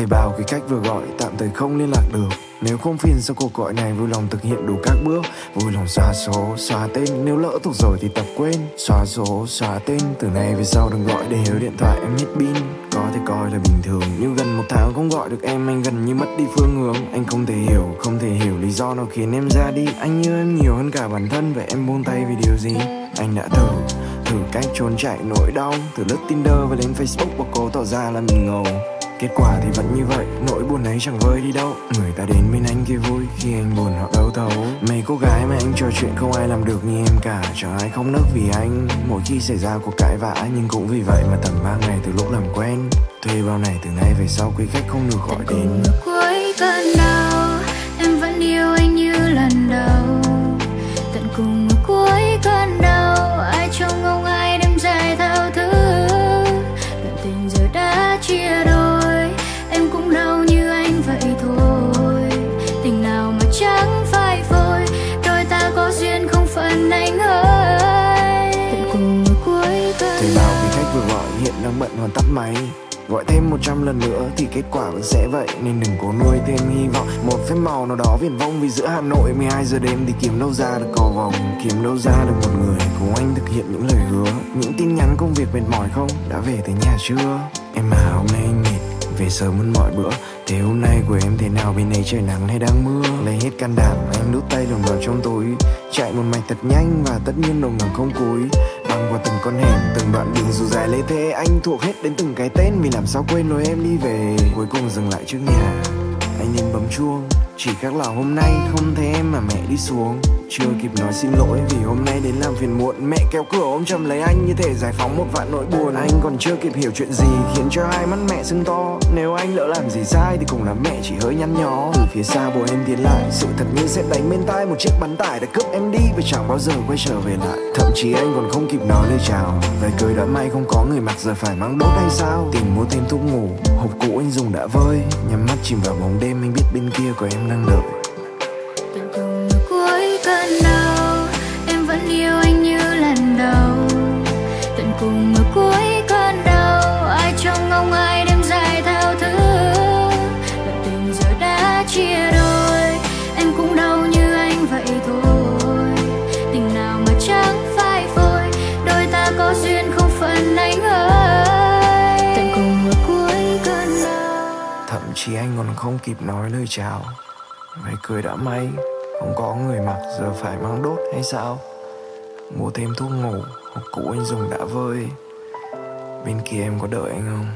Thầy bảo cái cách vừa gọi tạm thời không liên lạc được. Nếu không phiền sau cuộc gọi này vui lòng thực hiện đủ các bước. Vui lòng xóa số, xóa tên. Nếu lỡ thuộc rồi thì tập quên. Xóa số, xóa tên. Từ nay về sau đừng gọi để nhớ điện thoại em hết pin. Có thể coi là bình thường, nhưng gần một tháng không gọi được em, anh gần như mất đi phương hướng. Anh không thể hiểu lý do nào khiến em ra đi. Anh yêu em nhiều hơn cả bản thân, vậy em buông tay vì điều gì? Anh đã thử cách trốn chạy nỗi đau, từ lướt Tinder và lên Facebook và cố tỏ ra là mình ngầu. Kết quả thì vẫn như vậy, nỗi buồn ấy chẳng vơi đi đâu. Người ta đến bên anh kia vui, khi anh buồn họ đâu thấu. Mấy cô gái mà anh trò chuyện không ai làm được như em cả. Chẳng ai không nức vì anh mỗi khi xảy ra cuộc cãi vã. Nhưng cũng vì vậy mà tầm 3 ngày từ lúc làm quen, thuê bao này từ nay về sau quý khách không được gọi đến. Cuối cơn đau em vẫn yêu anh như lần đầu. Tận cùng ở cuối cơn đau, ai trông ngóng ai đêm dài thao thức. Đoạn tình giờ đã chia đôi, em cũng đau như anh vậy thôi. Tình nào mà chẳng phai phôi, đôi ta có duyên không phần anh ơi. Tận cùng ở cuối cơn Thầy bảo quý khách vừa gọi hiện đang bận hoàn tắt máy. Gọi thêm 100 lần nữa thì kết quả vẫn sẽ vậy. Nên đừng cố nuôi thêm hy vọng một phép màu nào đó viển vông. Vì giữa Hà Nội 12 giờ đêm thì kiếm đâu ra được cầu vồng. Kiếm đâu ra được một người cùng anh thực hiện những lời hứa. Những tin nhắn công việc mệt mỏi không? Đã về tới nhà chưa? Em mà hôm nay anh mệt, về sớm hơn mọi bữa. Thế hôm nay của em thế nào, bên ấy trời nắng hay đang mưa? Lấy hết can đảm em đút tay luồn vào trong túi, chạy một mạch thật nhanh và tất nhiên đồng bằng không cúi. Băng qua từng con hẻm, từng đoạn đường dù dài lê thế. Anh thuộc hết đến từng cái tên, vì làm sao quên lối em đi về. Cuối cùng dừng lại trước nhà, anh nên bấm chuông. Chỉ khác là hôm nay không thấy em mà mẹ đi xuống. Chưa kịp nói xin lỗi vì hôm nay đến làm phiền muộn. Mẹ kéo cửa ôm chầm lấy anh như thể giải phóng một vạn nỗi buồn. Anh còn chưa kịp hiểu chuyện gì khiến cho hai mắt mẹ sưng to. Nếu anh lỡ làm gì sai thì cũng là mẹ chỉ hơi nhăn nhó. Từ phía xa bố em tiến lại, sự thật như sẽ đánh bên tai. Một chiếc bắn tải đã cướp em đi và chẳng bao giờ quay trở về lại. Thậm chí anh còn không kịp nói lời chào. Về cười đã may không có người mặc giờ phải mang đốt hay sao. Tìm mua thêm thuốc ngủ, hộp cũ anh dùng đã vơi. Nhắm mắt chìm vào bóng đêm, anh biết bên kia có em đang đợi. Tận cùng ở cuối cơn đau, em vẫn yêu anh như lần đầu. Tận cùng ở cuối cơn đau, ai trông ngóng ai đêm dài thao thức. Đoạn tình giờ đã chia đôi, em cũng đau như anh vậy thôi. Tình nào mà chẳng phai phôi, đôi ta có duyên không phần anh ơi. Tận cùng ở cuối cơn đau, Thậm chí anh còn không kịp nói lời chào. Mày cười đã may không có người mặc giờ phải mang đốt hay sao. Mua thêm thuốc ngủ, hộp cũ anh dùng đã vơi. Bên kia em có đợi anh không?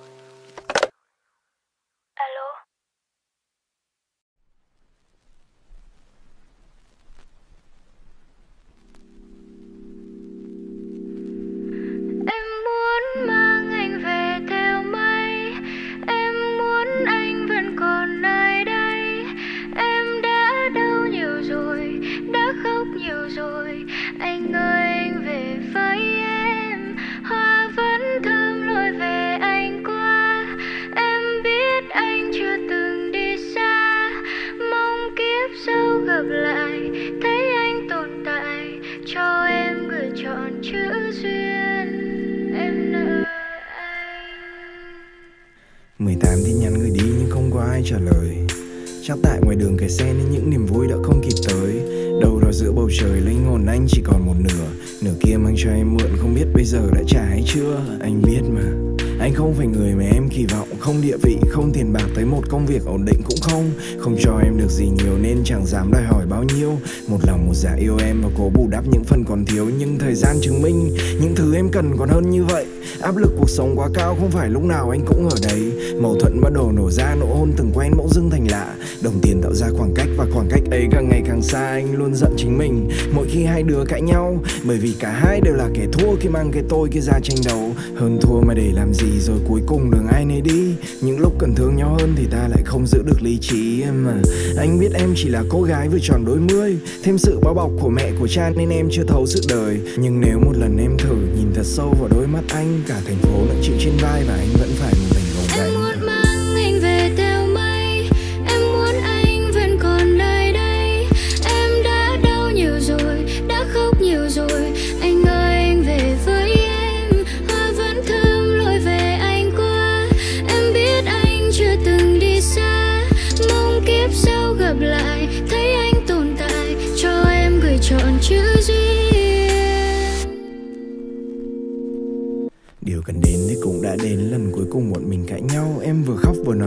em muốn mang anh về theo mây. Em muốn anh vẫn còn nơi đây. Em đã đau nhiều rồi, đã khóc nhiều rồi. Anh ơi anh về với em. Hoa vẫn thơm lối về anh qua. Em biết anh chưa từng đi xa. Mong kiếp sau gặp lại, thấy anh tồn tại. Cho em gửi trọn chữ duyên. Em nợ anh. 18 tin nhắn gửi đi nhưng không có ai trả lời. Chắc tại ngoài đường kẹt xe nên những niềm vui đã không kịp tới. Đâu đó giữa bầu trời linh hồn anh chỉ còn một nửa. Nửa kia mang cho em mượn không biết bây giờ đã trả hay chưa. Anh biết mà, anh không phải người mà em kỳ vọng. Không địa vị, không tiền bạc, tới một công việc ổn định cũng không. Không cho em được gì nhiều nên chẳng dám đòi hỏi bao nhiêu. Một lòng một dạ yêu em và cố bù đắp những phần còn thiếu. Nhưng thời gian chứng minh những thứ em cần còn hơn như vậy. Áp lực cuộc sống quá cao, không phải lúc nào anh cũng ở đấy. Mâu thuẫn bắt đầu nổ ra, nụ hôn từng quen bỗng dưng thành lạ. Đồng tiền tạo ra khoảng cách và khoảng cách ấy càng ngày càng xa. Anh luôn giận chính mình mỗi khi hai đứa cãi nhau, bởi vì cả hai đều là kẻ thua khi mang cái tôi kia ra tranh đấu. Hơn thua mà để làm gì rồi cuối cùng đường ai nấy đi. Những lúc cần thương nhau hơn thì ta lại không giữ được lý trí. Mà anh biết em chỉ là cô gái vừa tròn đôi mươi, thêm sự bao bọc của mẹ của cha nên em chưa thấu sự đời. Nhưng nếu một lần em thử nhìn thật sâu vào đôi mắt anh, cả thành phố nặng chịu trên vai và anh vẫn phải một mình gồng gánh. Em muốn mang anh về theo mây. Em muốn anh vẫn còn nơi đây. Em đã đau nhiều rồi, đã khóc nhiều rồi. Anh ơi anh về với em. Hoa vẫn thơm lối về anh qua. Em biết anh chưa từng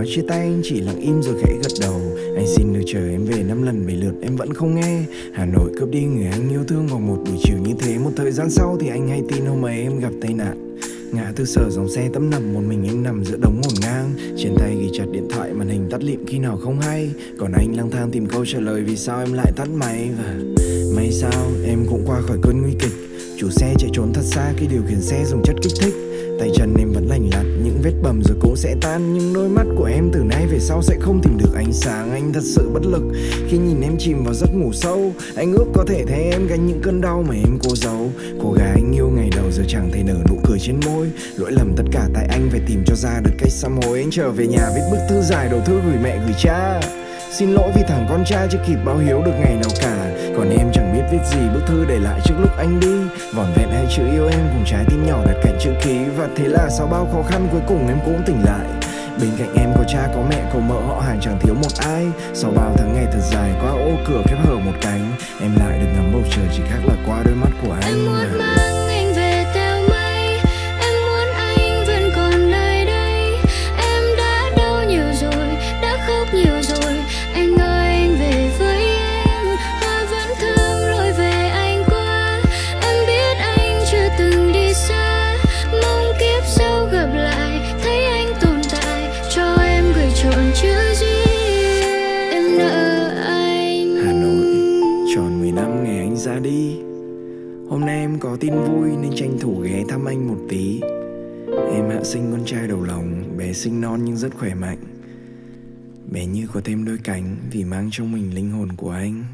nói chia tay anh chỉ lặng im rồi khẽ gật đầu. Anh xin được chờ em về 5 lần 7 lượt em vẫn không nghe. Hà Nội cướp đi người anh yêu thương vào một buổi chiều như thế. Một thời gian sau thì anh hay tin hôm ấy em gặp tai nạn. Ngã tư Sở dòng xe tấp nập, một mình em nằm giữa đống ngổn ngang. Trên tay ghi chặt điện thoại, màn hình tắt lịm khi nào không hay. Còn anh lang thang tìm câu trả lời vì sao em lại tắt máy. Và may sao em cũng qua khỏi cơn nguy kịch. Chủ xe chạy trốn thật xa khi điều khiển xe dùng chất kích thích. Tay chân em vẫn lành lặn, những vết bầm rồi cũng sẽ tan. Nhưng đôi mắt của em từ nay về sau sẽ không tìm được ánh sáng. Anh thật sự bất lực khi nhìn em chìm vào giấc ngủ sâu. Anh ước có thể thấy em gánh những cơn đau mà em cố giấu. Cô gái anh yêu ngày đầu giờ chẳng thể nở nụ cười trên môi. Lỗi lầm tất cả tại anh phải tìm cho ra được cách sám hối. Anh trở về nhà viết bức thư dài, đầu thư gửi mẹ gửi cha. Xin lỗi vì thằng con trai chưa kịp báo hiếu được ngày nào cả. Còn em chẳng biết viết gì, bức thư để lại trước lúc anh đi. Vỏn vẹn hai chữ yêu em cùng trái tim nhỏ đặt cạnh chữ ký. Và thế là sau bao khó khăn cuối cùng em cũng tỉnh lại. Bên cạnh em có cha có mẹ có mợ họ hàng chẳng thiếu một ai. Sau bao tháng ngày thật dài qua ô cửa khép hở một cánh, em lại được ngắm bầu trời chỉ khác là qua đôi mắt của anh. Anh muốn mang anh về theo mây. Em muốn anh vẫn còn nơi đây. Em đã đau nhiều rồi, đã khóc nhiều rồi. Anh ơi anh về với em. Hoa vẫn thơm lối về anh qua. Em biết anh chưa từng đi xa. Mong kiếp sau gặp lại thấy anh tồn tại. Cho em gửi trọn chữ duyên. Em nợ anh. Hà Nội tròn 10 năm ngày anh ra đi. Hôm nay em có tin vui nên tranh thủ ghé thăm anh một tí. Em hạ sinh con trai đầu lòng, bé sinh non nhưng rất khỏe mạnh. Bé như có thêm đôi cánh vì mang trong mình linh hồn của anh.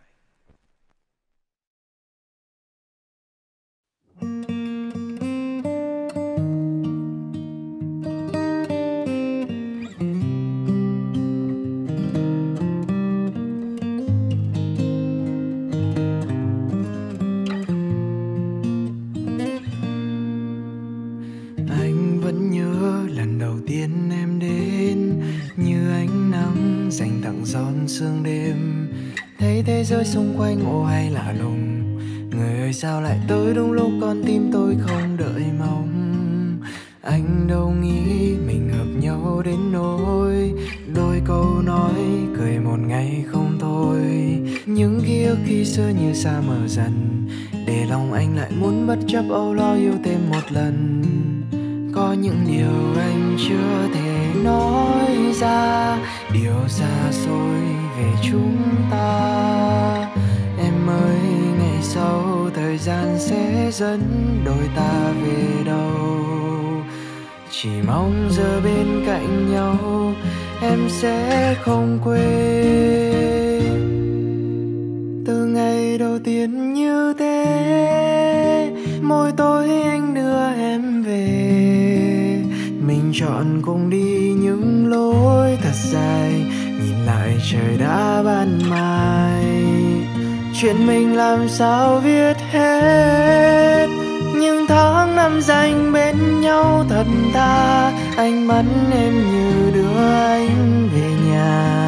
Anh vẫn nhớ lần đầu tiên em đến, như ánh nắng dành tặng giọt sương đêm. Thấy thế giới xung quanh ô hay lạ lùng. Người ơi sao lại tới đúng lúc con tim tôi không đợi mong. Anh đâu nghĩ mình hợp nhau đến nỗi đôi câu nói cười một ngày không thôi. Những ký ức khi xưa như xa mờ dần, để lòng anh lại muốn bất chấp âu lo yêu thêm một lần. Có những điều anh chưa thể nói ra, điều xa xôi về chúng ta. Em ơi ngày sau thời gian sẽ dẫn đôi ta về đâu. Chỉ mong giờ bên cạnh nhau em sẽ không quên. Từ ngày đầu tiên như thế, mỗi tối anh đưa em về. Mình chọn cùng đi những lối thật dài, nhìn lại trời đã ban mai. Chuyện mình làm sao viết hết, những tháng năm dành bên nhau thật tha. Anh bắt em như đưa anh về nhà.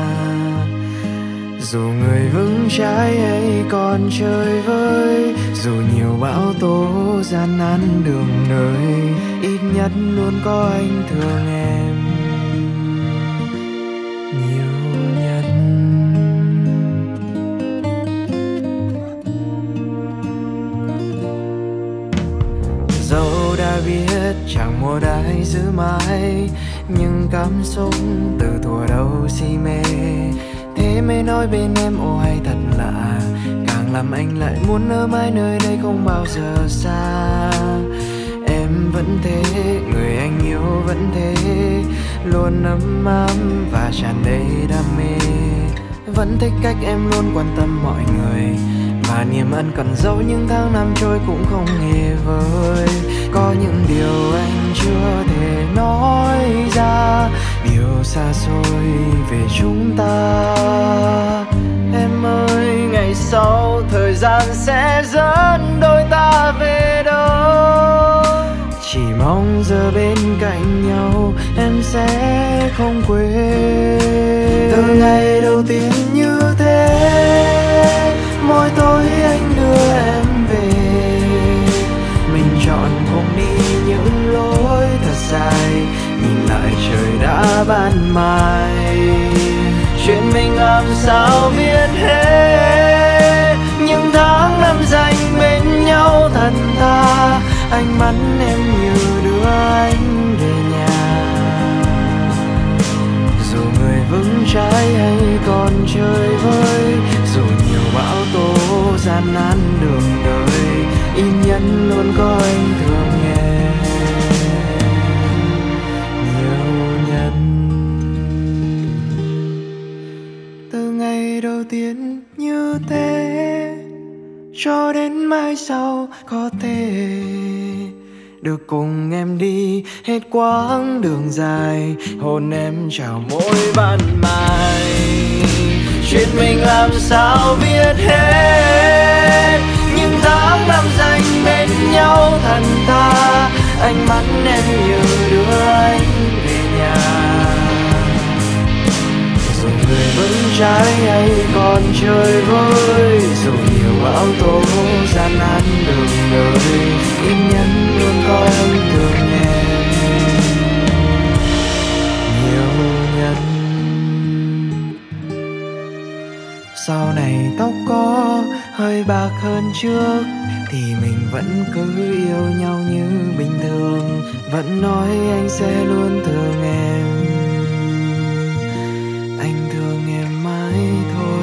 Dù người vững trái ấy còn chơi vơi, dù nhiều bão tố gian nan đường đời, ít nhất luôn có anh thương em nhiều nhất. Dẫu đã biết chẳng một ai giữ mãi, nhưng cảm xúc từ thuở đầu si mê. Thế mới nói bên em ô hay thật lạ, càng làm anh lại muốn ở mãi nơi đây không bao giờ xa. Em vẫn thế, người anh yêu vẫn thế, luôn ấm áp và tràn đầy đam mê. Vẫn thích cách em luôn quan tâm mọi người, và niềm ân cần dẫu những tháng năm trôi cũng không hề vơi. Có những điều anh chưa thể nói ra, điều xa xôi về chúng ta. Em ơi ngày sau thời gian sẽ dẫn đôi ta về đâu. Chỉ mong giờ bên cạnh nhau em sẽ không quên. Từ ngày đầu tiên như thế, mỗi tối anh đưa em về. Mình chọn cùng đi những lối thật dài, nhìn lại trời đã qua ban mai. Chuyện mình làm sao biết hết, những tháng năm dành bên nhau thật tha. Ánh mắt em như đưa anh về nhà, dù người vững trái hay còn chơi vơi, dù nhiều bão tố gian nan đường đời, im nhẫn luôn có anh thương em nhiều nhất. Từ ngày đầu tiên như thế cho đến mai sau có thể được cùng em đi hết quãng đường dài, hôn em chào mỗi ban mai. Chuyện mình làm sao biết hết, những tháng năm dành bên nhau thật tha. Ánh mắt em như đưa anh về nhà, dù người vững trái hay còn chơi vơi, dù nhiều bão tố gian nan đường đời, im nhẫn luôn có anh thương em nhiều nhất. Sau này tóc có hơi bạc hơn trước thì mình vẫn cứ yêu nhau như bình thường, vẫn nói anh sẽ luôn thương em, anh thương em mãi thôi.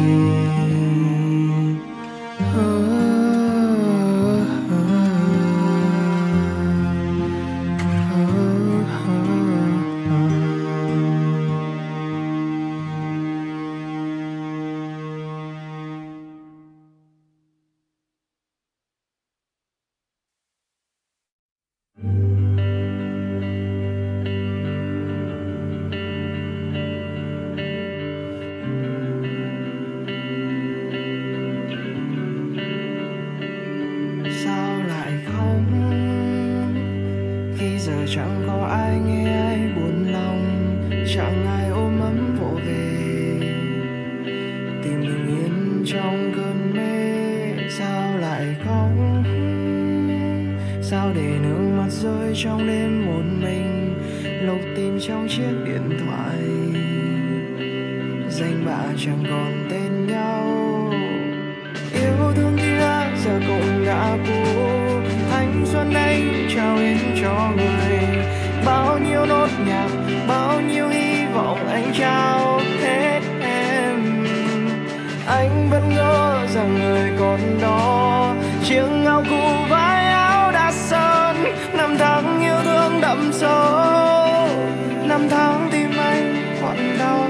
Chẳng có ai nghe ai buồn lòng, chẳng ai ôm ấm vỗ về, tìm bình yên trong cơn mê. Sao lại khóc, sao để nước mắt rơi trong đêm một mình, lục tìm trong chiếc điện thoại, danh bạ chẳng còn tên nhau. Yêu thương kia giờ cũng đã cũ, thanh xuân anh trao đến cho người. Bao nhiêu nốt nhạc, bao nhiêu hy vọng anh trao hết em. Anh vẫn ngỡ rằng người còn đó, chiếc áo cũ vai áo đã sơn. Năm tháng yêu thương đậm sâu, năm tháng tim anh còn đau.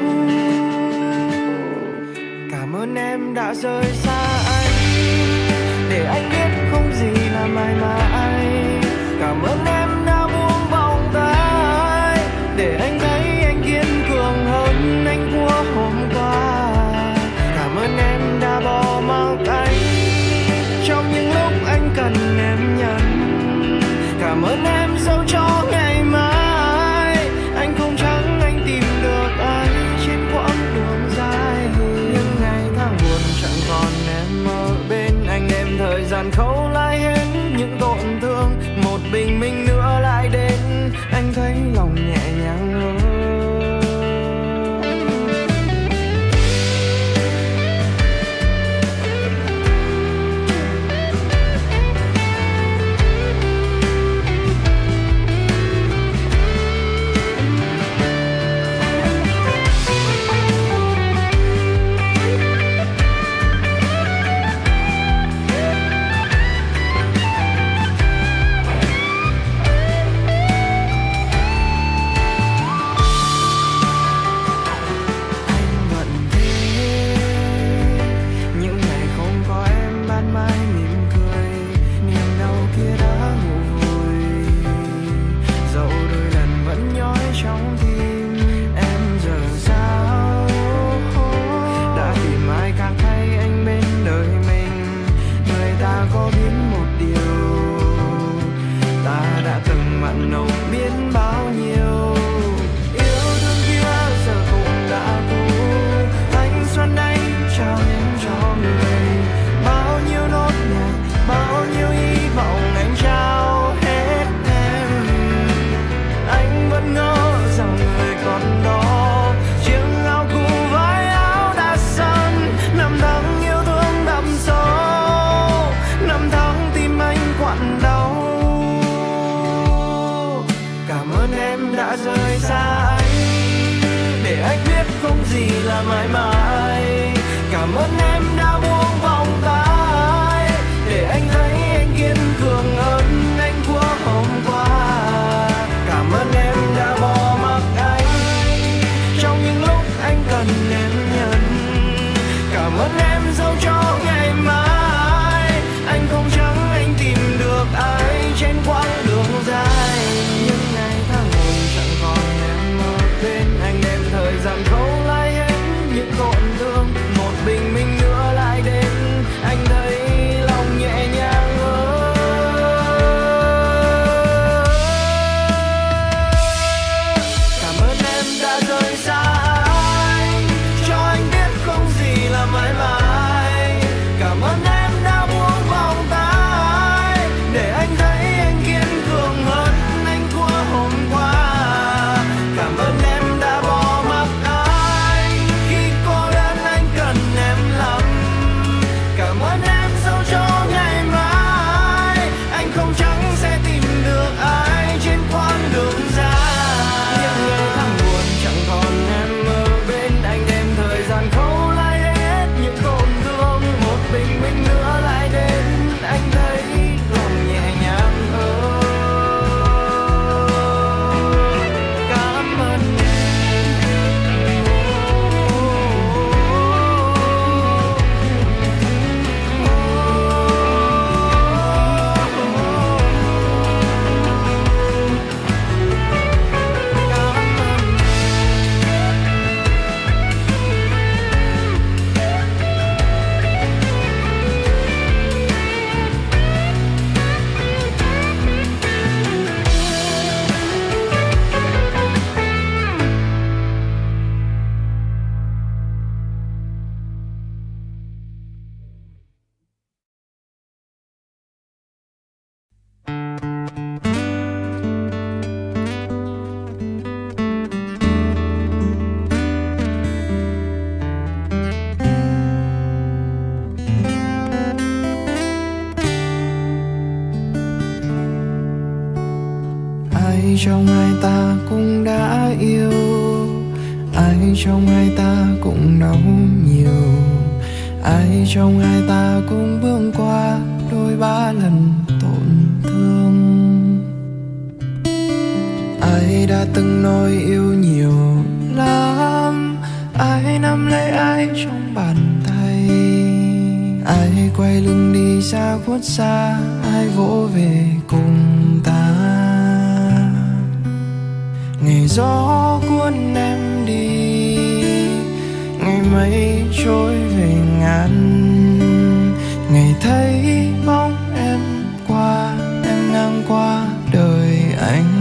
Cảm ơn em đã rời xa anh, để anh biết không gì là mãi mãi. Cảm ơn em đã buông vòng tay, để anh thấy anh kiên cường hơn anh của hôm qua. Cảm ơn em đã bỏ mặc anh trong những lúc anh cần em nhận. Cảm ơn em dẫu cho ngày mai anh không chắc anh tìm được ai trên quãng đường dài. Những ngày tháng buồn chẳng còn là mãi mãi. Cảm ơn em đã buông vòng tay để anh thấy anh kiên cường hơn anh của hôm qua. Cảm ơn em đã bỏ mặc anh trong những lúc anh cần em nhận. Cảm ơn em dẫu cho ngày mai anh không chắc anh tìm được ai trên quãng đường dài. Những ngày tháng buồn chẳng còn em ở bên anh, đem thời gian khâu lại hết những tổn thương. Một bình minh nữa lại đến, anh thấy lòng nhẹ nhàng hơn. Cảm ơn em đã rời xa anh, cho anh biết không gì là mãi mãi. Cảm ơn em đã buông vòng tay để anh thấy anh kiên cường hơn anh của hôm qua. Cảm ơn em đã bỏ mặc anh khi cô đơn anh cần em lắm. Cảm ơn em dẫu cho ngày mai anh không chắc sẽ tìm được ai trên quãng đường dài. Những ngày tháng buồn chẳng còn em ở bên anh, đem thời gian khâu lại hết những tổn thương. Một bình minh nữa lại đến, anh thấy lòng nhẹ nhàng hơn. Cảm ơn ai trong hai ta cũng đã yêu, ai trong hai ta cũng đau nhiều, ai trong hai ta cũng bước qua đôi ba lần tổn thương. Ai đã từng nói yêu nhiều lắm, ai nắm lấy ai trong bàn tay, ai quay lưng đi xa khuất xa, ai vỗ về cùng ta. Ngày gió cuốn em đi, ngày mây trôi về ngàn, ngày thấy bóng em qua, em ngang qua đời anh.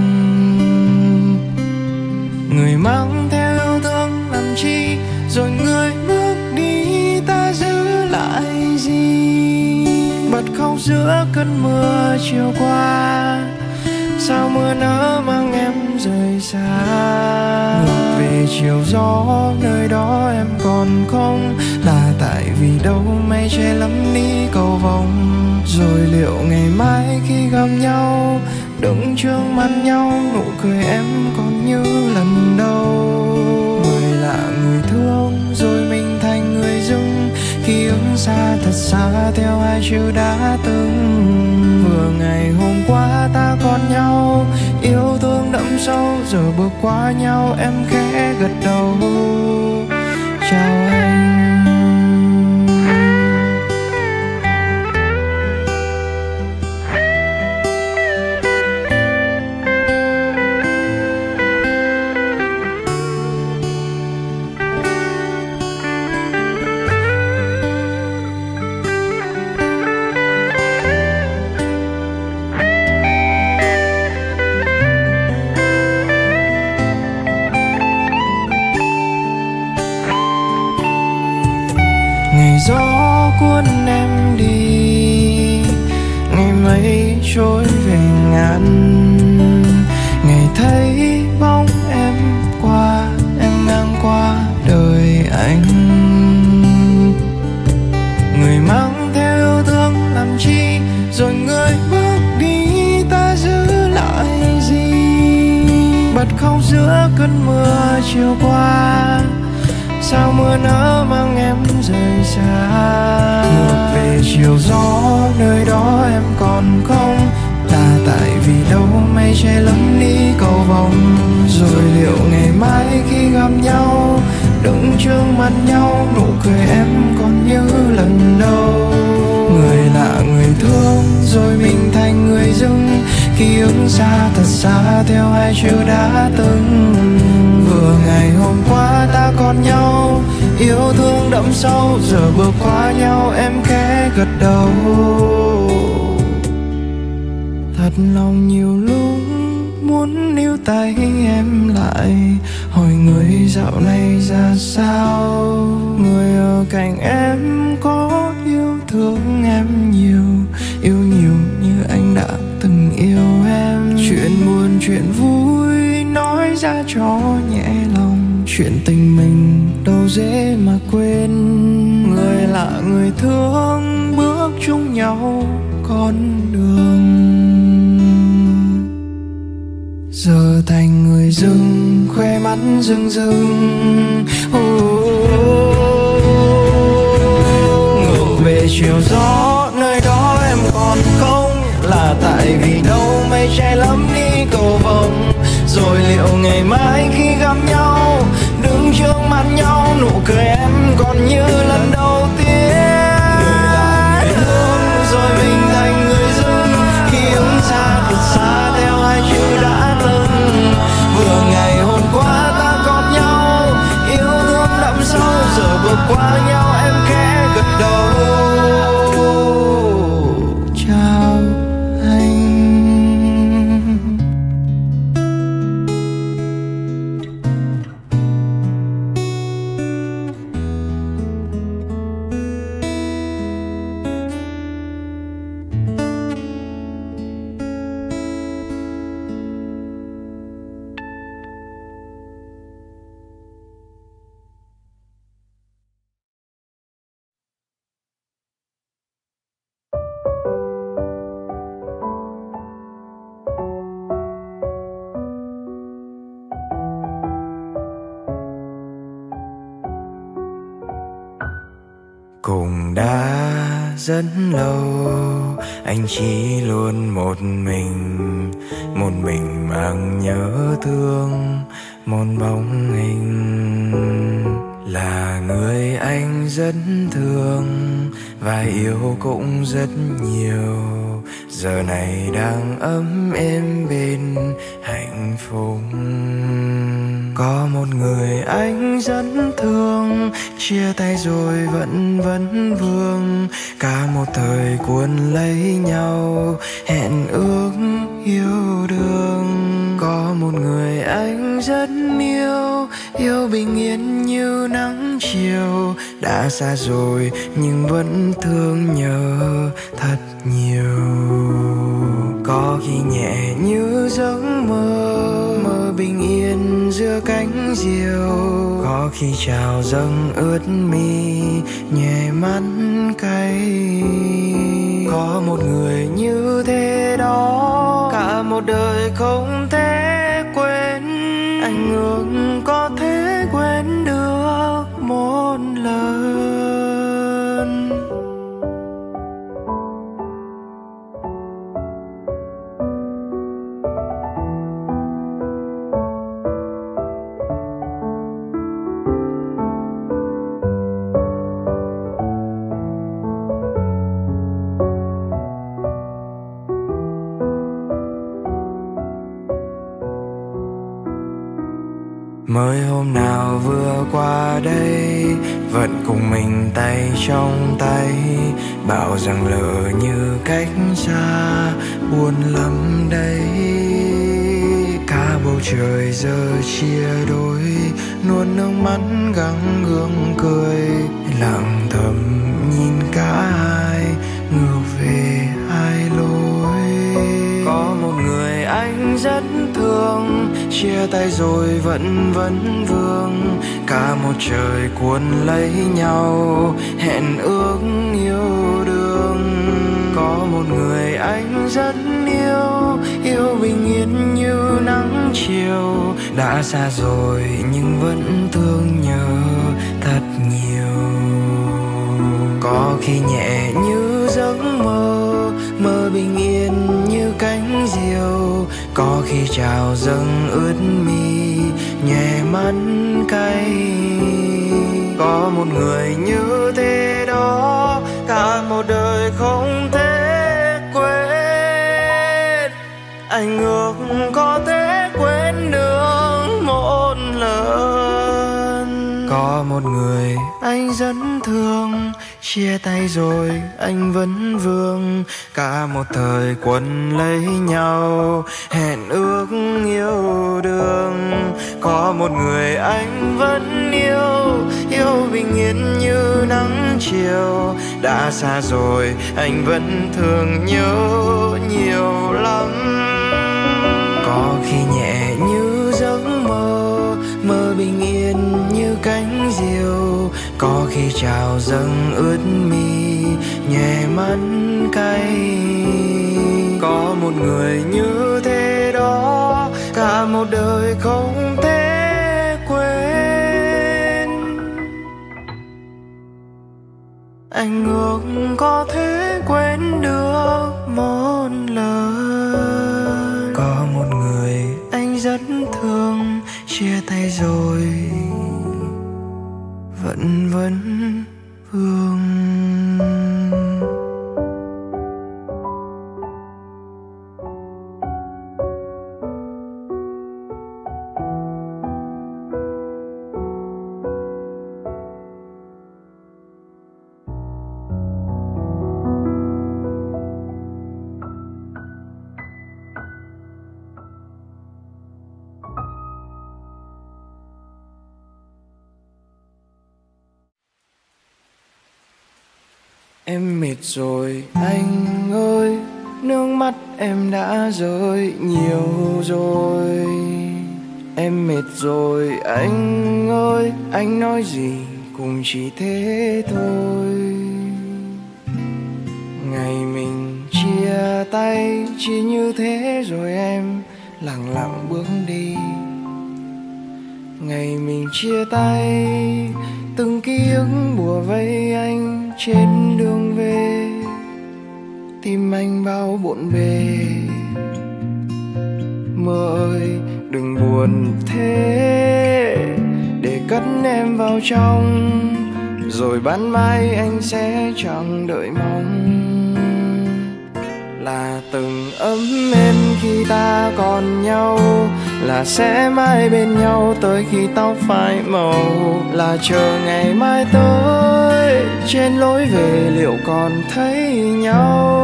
Người mang theo yêu thương làm chi, rồi người bước đi ta giữ lại gì. Bật khóc giữa cơn mưa chiều qua, sao mưa nỡ mang em rời xa. Ngược về chiều gió nơi đó em còn không, là tại vì đâu mây che lấp đi cầu vồng. Rồi liệu ngày mai khi gặp nhau, đứng trước mặt nhau, nụ cười em còn như lần đầu. Người lạ người thương rồi mình thành người dưng, ký ức xa thật xa theo hai chữ đã từng. Vừa ngày hôm qua ta còn nhau, yêu thương đậm sâu, giờ bước qua nhau em khẽ gật đầu. Chào anh. Gió cuốn em đi, ngày mây trôi về ngàn, ngày thấy bóng em qua, em ngang qua đời anh. Người mang theo yêu thương làm chi, rồi người bước đi ta giữ lại gì. Bật khóc giữa cơn mưa chiều qua, sao mưa nỡ mang em rời xa. Ngược về chiều gió nơi đó em còn không, là tại vì đâu mây che lấp đi cầu vồng. Rồi liệu ngày mai khi gặp nhau đứng trước mặt nhau, nụ cười em còn như lần đầu. Người lạ người thương rồi mình thành người dưng, ký ức xa thật xa theo hai chữ đã từng. Vừa ngày hôm qua ta còn nhau, yêu thương đậm sâu, giờ bước qua nhau em khẽ gật đầu. Thật lòng nhiều lúc muốn níu tay em lại, hỏi người dạo này ra sao. Người ở cạnh em có yêu thương em nhiều, yêu nhiều như anh đã từng yêu em. Chuyện buồn chuyện vui nói ra cho nhẹ lòng, chuyện tình mình đâu dễ mà quên. Người lạ người thương bước chung nhau con đường, giờ thành người dưng khoe mắt rưng rưng. Ngược về chiều gió nơi đó em còn không, là tại vì đâu mây che lấp đi cầu vồng. Rồi liệu ngày mai khi gặp nhau đứng trước mặt nhau, nụ cười em còn như lần đầu tiên. Rồi mình thành người dưng, khi ứng xa thật xa theo hai chữ đã từng. Vừa ngày hôm qua ta còn nhau, yêu thương đậm sâu, giờ bước qua nhau em khẽ gật đầu. Chào anh. Cũng đã rất lâu anh chỉ luôn một mình mang nhớ thương một bóng hình. Là người anh rất thương và yêu cũng rất nhiều, giờ này đang ấm êm bên hạnh phúc. Có một người anh rất thương, chia tay rồi vẫn vương, cả một thời cuốn lấy nhau hẹn ước yêu đương. Có một người anh rất yêu bình yên như nắng chiều, đã xa rồi nhưng vẫn thương nhớ thật nhiều. Có khi nhẹ như giấc mơ bình yên giữa cánh diều, có khi trào dâng ướt mi nhẹ mắt cay. Có một người như thế đó, cả một đời không thể quên, anh ước có thể quên được một lần. Mới hôm nào vừa qua đây, vẫn cùng mình tay trong tay, bảo rằng lỡ như cách xa buồn lắm đây. Cả bầu trời giờ chia đôi, nuốt nước mắt gắng gượng cười, lặng thầm nhìn cả hai ngược về hai lối. Có một người anh rất thương, chia tay rồi vẫn vương, cả một trời cuốn lấy nhau hẹn ước yêu đương. Có một người anh rất yêu bình yên như nắng chiều, đã xa rồi nhưng vẫn thương nhớ nhiều. Có khi nhẹ như giấc mơ, mơ bình yên như cánh diều. Có khi trào dâng ướt mi, nhòe mắt cay. Có một người như thế đó, cả một đời không thể quên. Anh ước có thể quên được một lần. Có một người anh rất thương, chia tay rồi anh vẫn vương. Cả một thời quấn lấy nhau, hẹn ước yêu đương. Có một người anh vẫn yêu, yêu bình yên như nắng chiều. Đã xa rồi anh vẫn thương nhớ nhiều lắm. Có khi nhẹ như giấc mơ, mơ bình yên như cánh diều. Có khi trào dâng ướt mi, nhòe mắt cay. Có một người như thế đó, cả một đời không thể quên. Anh ước có thể quên được một lần. Có một người anh rất thương, chia tay rồi vẫn vương. Em mệt rồi anh ơi, nước mắt em đã rơi nhiều rồi. Em mệt rồi anh ơi, anh nói gì cũng chỉ thế thôi. Ngày mình chia tay chỉ như thế rồi em lặng lặng bước đi. Ngày mình chia tay, từng ký ức bủa vây anh trên đường về. Tim anh bao bộn bề. Mơ ơi đừng buồn thế, để cất em vào trong. Rồi ban mai anh sẽ chẳng đợi mong. Là từng ấm êm khi ta còn nhau, là sẽ mãi bên nhau tới khi tóc phai màu. Là chờ ngày mai tới, trên lối về liệu còn thấy nhau.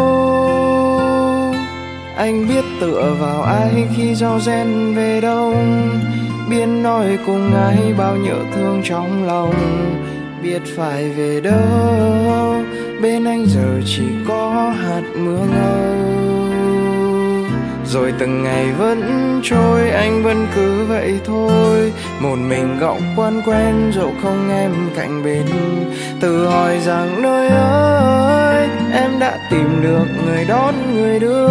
Anh biết tựa vào ai khi gió rét về đông, biết nói cùng ai bao nhớ thương trong lòng. Biết phải về đâu, bên anh giờ chỉ có hạt mưa ngâu. Rồi từng ngày vẫn trôi, anh vẫn cứ vậy thôi. Một mình gọng quán quen dẫu không em cạnh bên. Tự hỏi rằng nơi ơi, em đã tìm được người đón người đưa.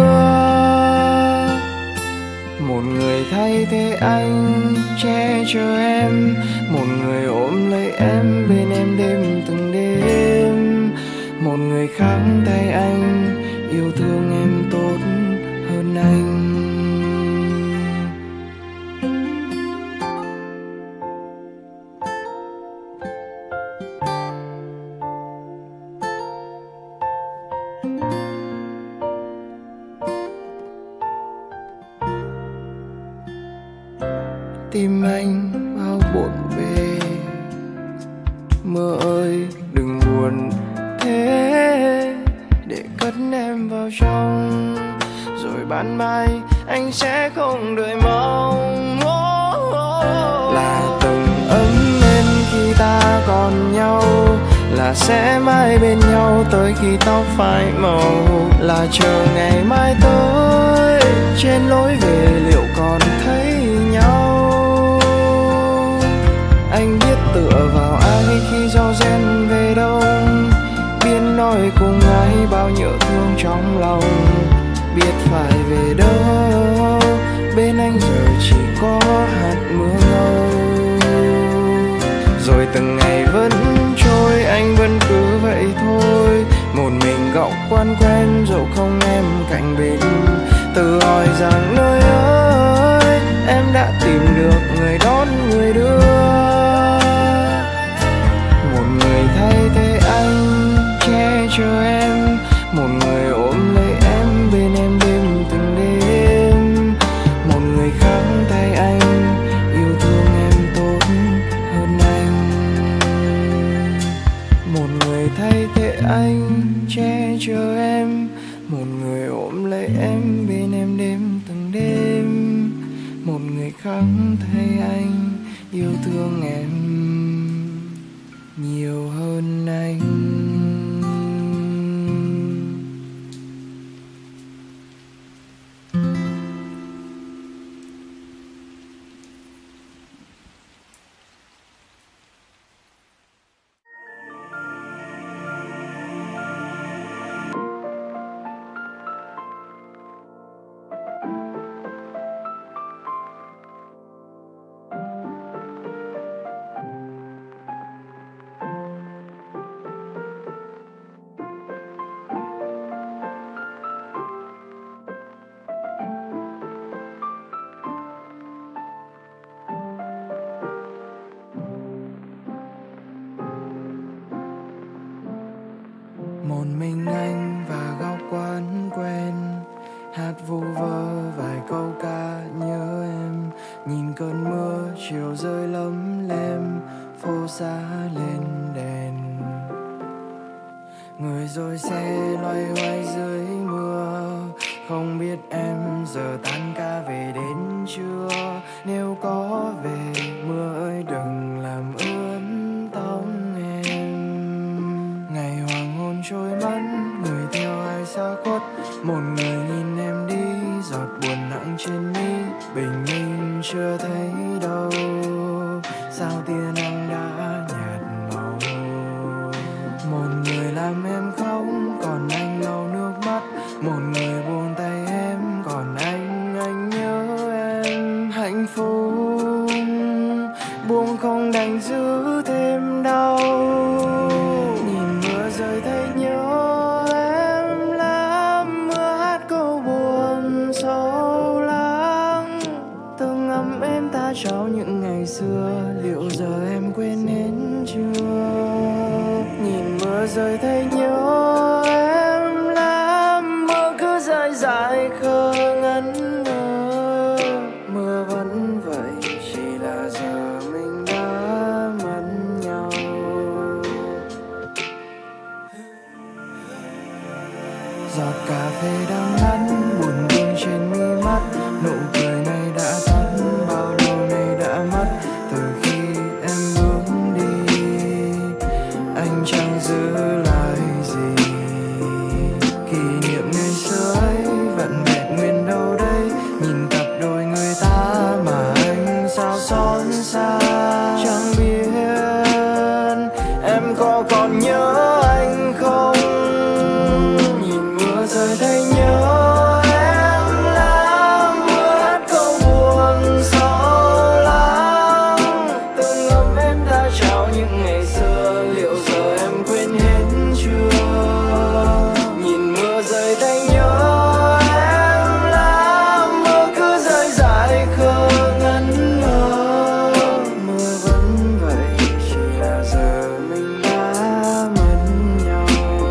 Một người thay thế anh che chở em, một người ôm lấy em bên em đêm từng đêm. Một người khác thay anh yêu thương em tốt hơn anh. Tim anh bao bộn bề. Mơ ơi đừng buồn thế, để cất em vào trong. Rồi ban mai anh sẽ không đợi mong. Là từng ấm êm khi ta còn nhau, là sẽ mãi bên nhau tới khi tóc phai màu. Là chờ ngày mai tới, trên lối về liệu còn thấy nhau. Anh biết tựa vào ai khi gió rét về đông, biết nói cùng ai bao nhớ thương trong lòng. Biết phải về đâu, bên anh giờ chỉ có hạt mưa ngâu. Rồi từng ngày vẫn trôi, anh vẫn cứ vậy thôi, một mình góc quán quen dẫu không em cạnh bên. Tự hỏi rằng nơi ơi, em đã tìm được người đón người đưa, một người thay thế anh che chở em, một người ôm lấy em bên em đêm từng đêm, một người khác thay anh yêu thương em tốt hơn anh, một người thay thế anh che chở em, một người ôm lấy em bên em đêm từng đêm, một người khác thay anh yêu thương em nhiều hơn anh. Một mình anh và góc quán quen, hát vu vơ vài câu ca nhớ em, nhìn cơn mưa chiều rơi lấm lem, phố xa lên đèn, người rồi xe loay hoay dưới mưa, không biết em giờ tan ca về đến chưa, nếu có về mưa ơi đừng làm ướt tóc em. Ngày hoàng hôn trôi mất, người theo ai xa khuất, một người nhìn em đi, giọt buồn nặng trên mi, bình minh chưa thấy đâu, sao tia nắng đã nhạt màu. Một người làm em khóc, còn anh lau nước mắt, một người buông tay em, còn anh nhớ em. Hạnh phúc buông không đành giữ thêm đau, nhìn mưa rơi thấy nhớ em lắm, mưa hát câu buồn sâu lắng, từng ấm em ta trao những ngày xưa, liệu giờ em quên hết chưa. Nhìn mưa rơi thấy nhớ em lắm, mưa cứ rơi dài khờ ngẩn ngơ, mưa vẫn vậy chỉ là giờ mình đã mất nhau. Giọt cà phê đang hắt buồn vương trên mi mắt, nụ cười này đã tắt, bao lâu nay đã mất, từ khi em bước đi anh chẳng giữ lại gì, kỷ niệm ngày xưa ấy vẫn vẹn nguyên đâu đây, nhìn cặp đôi người ta mà anh sao xót xa, chẳng biết em có còn nhớ anh không. Nhìn mưa rơi thấy nhớ em lắm, mưa hát câu buồn sâu lắng, từng ấm em đã trao những ngày xưa, liệu giờ em quên hết chưa. Nhìn mưa rơi thấy nhớ em lắm, mưa cứ rơi dài khờ ngẩn ngơ, mưa vẫn vậy chỉ là giờ mình đã mất nhau.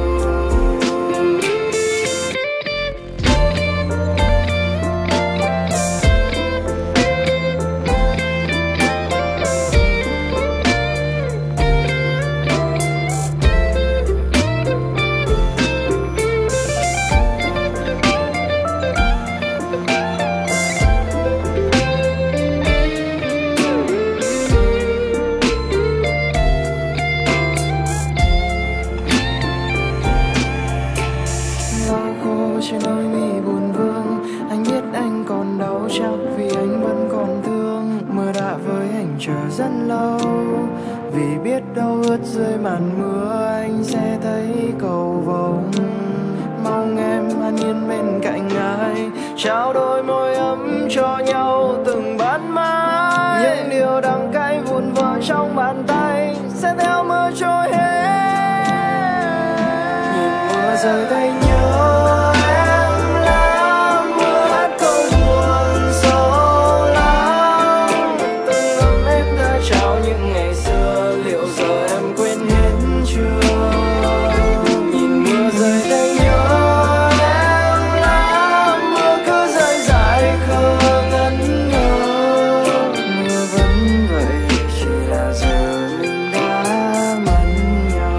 Lau khô trên đôi mi buồn vương, anh biết anh còn đau chắc vì anh vẫn còn thương, mưa đã với anh chờ rất lâu, vì biết đâu ướt dưới màn mưa anh sẽ thấy cầu vồng. Mong em an yên bên cạnh ai, trao đôi môi ấm cho nhau từng ban mai, những điều đắng cay vụn vỡ trong bàn tay, dài sẽ theo mưa trôi hết. Nhìn mưa rơi thấy nhớ em lắm, mưa hát câu buồn sâu lắm. Từng ấm em đã trao những ngày xưa, liệu giờ em quên hết chưa? Nhìn mưa rơi thấy nhớ em lắm, mưa cứ rơi dài khờ ngẩn ngơ. Mưa vẫn vậy, chỉ là giờ mình đã mất nhau.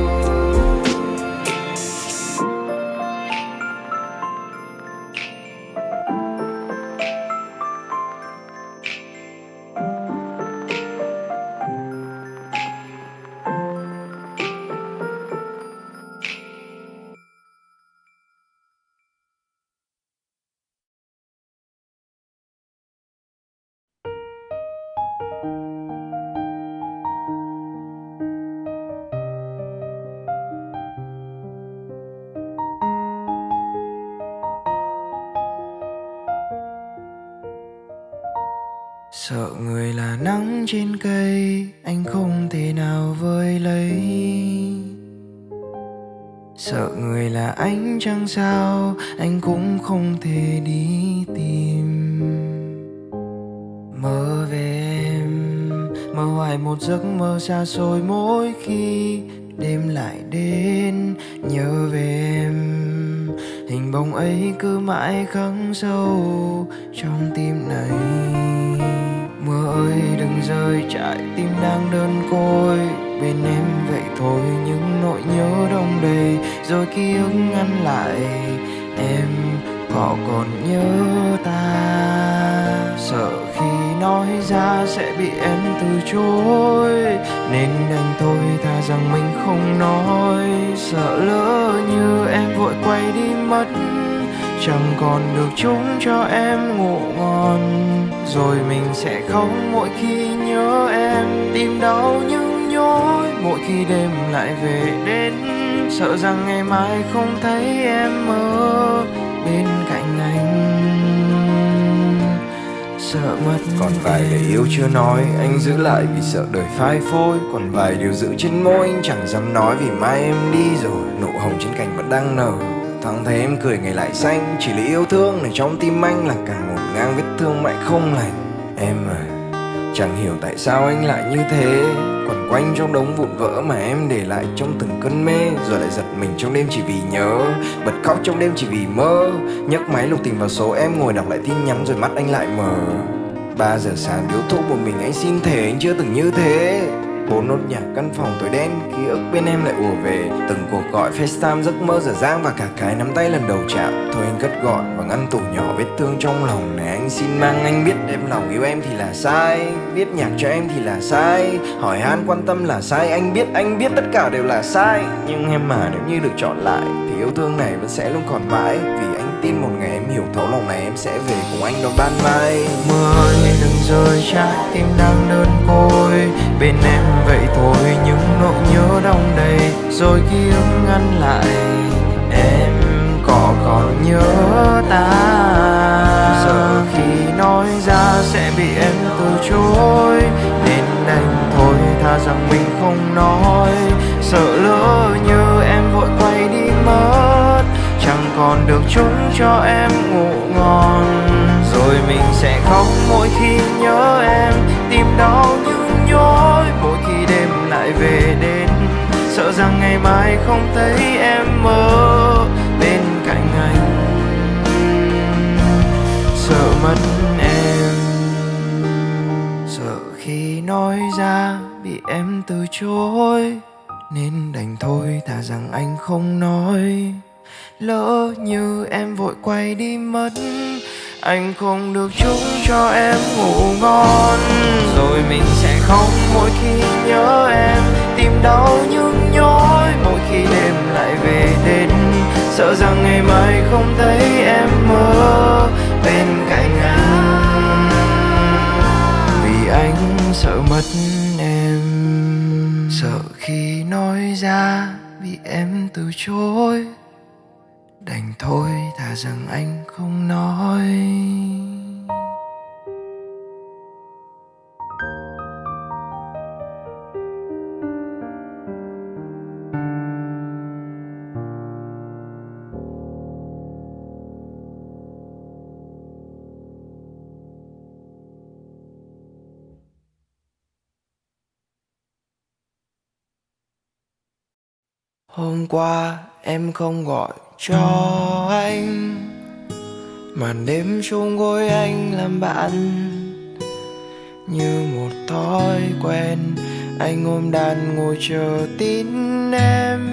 Sợ người là nắng trên cây, anh không thể nào vơi lấy. Sợ người là ánh trăng sao, anh cũng không thể đi tìm. Mơ về em, mơ hoài một giấc mơ xa xôi mỗi khi đêm lại đến. Nhớ về em, hình bóng ấy cứ mãi khắc sâu trong tim này. Mưa ơi đừng rơi, trái tim đang đơn côi bên em vậy thôi. Những nỗi nhớ đông đầy rồi ký ức ngăn lại em, họ còn nhớ ta. Sợ khi nói ra sẽ bị em từ chối, nên đành thôi thà rằng mình không nói. Sợ lỡ như em vội quay đi mất, chẳng còn được chúng cho em ngủ ngon. Rồi mình sẽ khóc mỗi khi nhớ em, tim đau nhưng nhói mỗi khi đêm lại về đến. Sợ rằng ngày mai không thấy em ở bên cạnh anh. Sợ mất còn vài lời yêu chưa nói, anh giữ lại vì sợ đời phai phôi. Còn vài điều giữ trên môi anh chẳng dám nói, vì mai em đi rồi nụ hồng trên cành vẫn đang nở. Thoáng thấy em cười ngày lại xanh, chỉ là yêu thương này trong tim anh là càng ngổn ngang vết thương mãi không lành. Em à, chẳng hiểu tại sao anh lại như thế, quẩn quanh trong đống vụn vỡ mà em để lại trong từng cơn mê. Rồi lại giật mình trong đêm chỉ vì nhớ, bật khóc trong đêm chỉ vì mơ. Nhấc máy lục tìm vào số em, ngồi đọc lại tin nhắn rồi mắt anh lại mở. 3 giờ sáng điếu thuốc một mình anh xin thề anh chưa từng như thế. 4 nốt nhạc căn phòng tối đen, ký ức bên em lại ùa về. Từng cuộc gọi FaceTime, giấc mơ dở dang và cả cái nắm tay lần đầu chạm. Thôi anh cất gọn và ngăn tủ nhỏ vết thương trong lòng này anh xin mang. Anh biết đem lòng yêu em thì là sai, viết nhạc cho em thì là sai, hỏi han quan tâm là sai. Anh biết tất cả đều là sai. Nhưng em mà nếu như được chọn lại thì yêu thương này vẫn sẽ luôn còn mãi. Vì anh tin một ngày em hiểu thấu lòng này, em sẽ về cùng anh đón ban mai. Mưa ơi đừng rơi, trái tim đang đơn côi bên em vậy thôi. Những nỗi nhớ đông đầy rồi ký ức ngăn lại em, có còn nhớ ta. Sợ khi nói ra sẽ bị em từ chối, nên đành thôi thà rằng mình không nói. Sợ lỡ như em vội quay đi mất, chẳng còn được chúng cho em ngủ ngon. Rồi mình sẽ khóc mỗi khi nhớ em, tim đau như nhói mỗi khi đêm lại về đến. Sợ rằng ngày mai không thấy em ở bên cạnh anh. Sợ mất em, sợ khi nói ra bị em từ chối, nên đành thôi thà rằng anh không nói. Lỡ như em vội quay đi mất, anh không được chúc cho em ngủ ngon. Rồi mình sẽ khóc mỗi khi nhớ em, tim đau nhưng nhói mỗi khi đêm lại về đến. Sợ rằng ngày mai không thấy em ở bên cạnh anh, vì anh sợ mất em. Sợ khi nói ra bị em từ chối, đành thôi thà rằng anh không nói. Hôm qua em không gọi cho anh, màn đêm chung gối anh làm bạn. Như một thói quen, anh ôm đàn ngồi chờ tin em.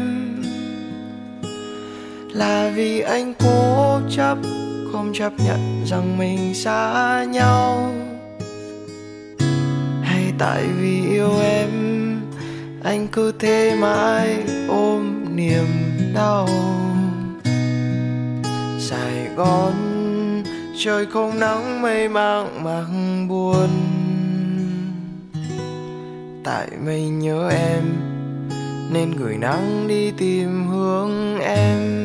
Là vì anh cố chấp, không chấp nhận rằng mình xa nhau, hay tại vì yêu em, anh cứ thế mãi ôm niềm đau. Sài Gòn trời không nắng, mây mang mang buồn, tại mình nhớ em nên gửi nắng đi tìm hướng em.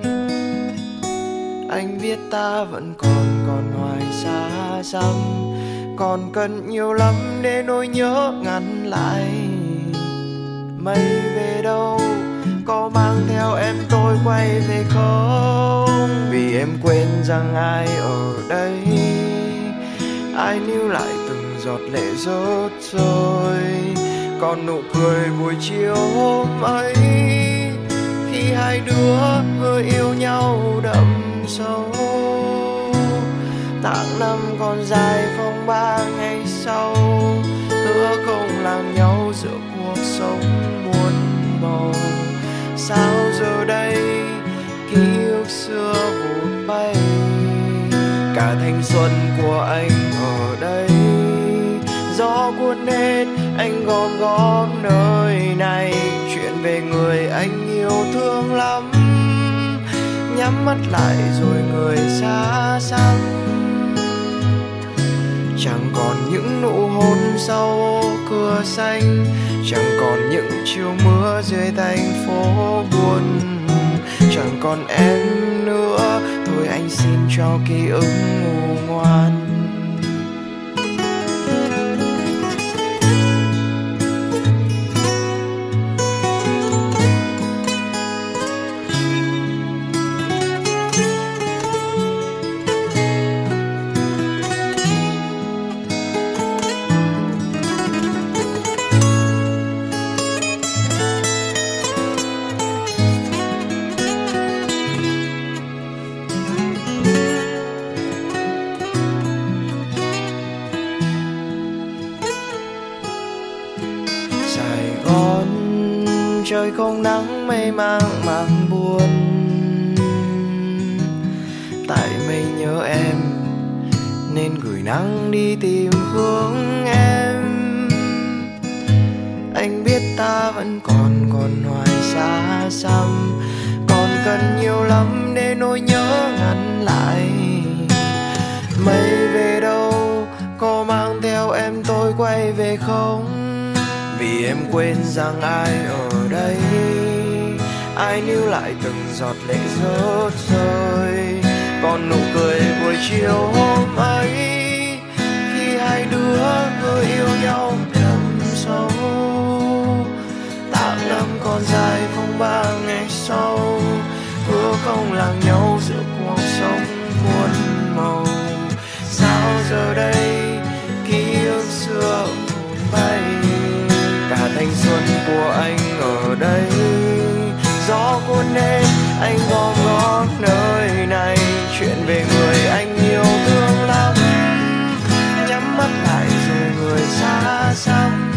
Anh biết ta vẫn còn hoài xa xăm, còn cần nhiều lắm để nỗi nhớ ngăn lại. Mây về đâu, có mang theo em tôi quay về không? Vì em quên rằng ai ở đây, ai níu lại từng giọt lệ rớt rơi. Còn nụ cười buổi chiều hôm ấy, khi hai đứa hứa yêu nhau đậm sâu. Tháng năm còn dài phong ba ngày sau, hứa không làm nhau giữa cuộc sống muôn màu. Sao giờ đây ký ức xưa vụt bay, cả thanh xuân của anh ở đây. Gió cuốn hết anh gom góp nơi này, chuyện về người anh yêu thương lắm. Nhắm mắt lại rồi người xa xăm, chẳng còn những nụ hôn sau cửa xanh, chẳng còn những chiều mưa dưới thành phố buồn. Chẳng còn em nữa, thôi anh xin cho ký ức ngủ ngoan. Trời không nắng, mây mang mang buồn, tại mình nhớ em nên gửi nắng đi tìm hướng em. Anh biết ta vẫn còn hoài xa xăm, còn cần nhiều lắm để nỗi nhớ ngăn lại. Mây về đâu, có mang theo em tôi quay về không? Vì em quên rằng ai ở đây, ai níu lại từng giọt lệ rớt rơi. Còn nụ cười buổi chiều hôm ấy, khi hai đứa vừa yêu nhau đậm sâu. Tháng năm còn dài phong ba ngày sau, hứa không làng nhau giữa cuộc sống muôn màu. Sao giờ đây ký ức xưa vụt bay, cả thanh xuân của anh ở đây. Gió cuốn hết anh gom góp nơi này, chuyện về người anh yêu thương lắm. Nhắm mắt lại rồi người xa xăm,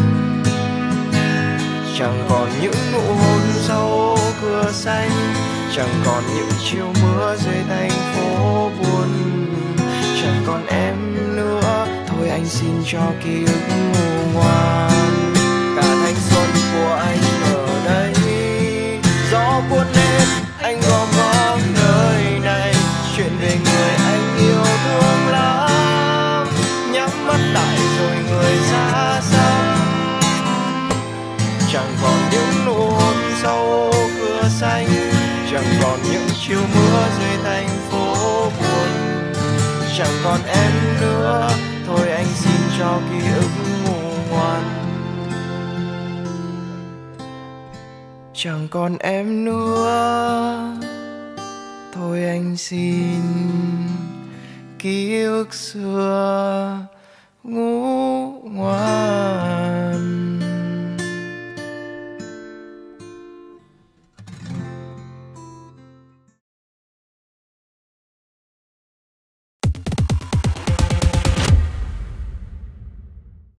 chẳng còn những nụ hôn sau cửa xanh, chẳng còn những chiều mưa dưới thành phố buồn. Chẳng còn em nữa, thôi anh xin cho ký ức ngủ ngoan. Thanh xuân của anh ở đây, gió cuốn hết anh gom góp nơi này, chuyện về người anh yêu thương lắm. Nhắm mắt lại rồi người xa xăm, chẳng còn những nụ hôn sau cửa xanh, chẳng còn những chiều mưa dưới thành phố buồn. Chẳng còn em nữa, thôi anh xin cho ký ức ngủ ngoan. Chẳng còn em nữa, thôi anh xin ký ức xưa ngủ ngoan.